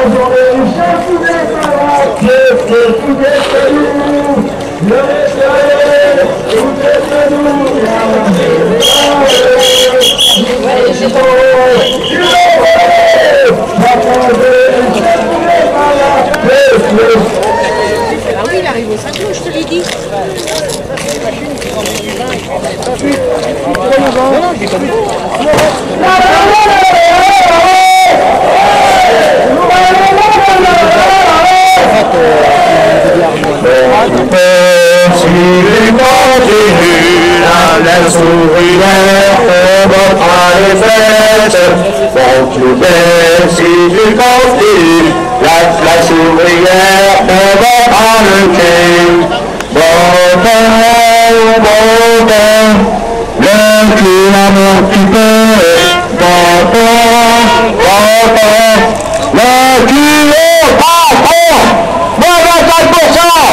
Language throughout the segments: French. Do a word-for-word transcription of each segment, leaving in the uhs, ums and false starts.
Ah oui, il arrive au cinq jours, je te l'ai dit. Non, non, j'ai pas vu. La sourire remontera les fêtes. Bon, tu fais si tu continues. La classe ouvrière remontera le quai. Bon temps, bon temps, le cul à m'occuper. Bon temps, bon temps, le cul au patron. Moins vingt-cinq pour cent.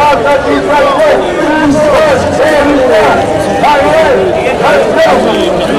Satisfaction,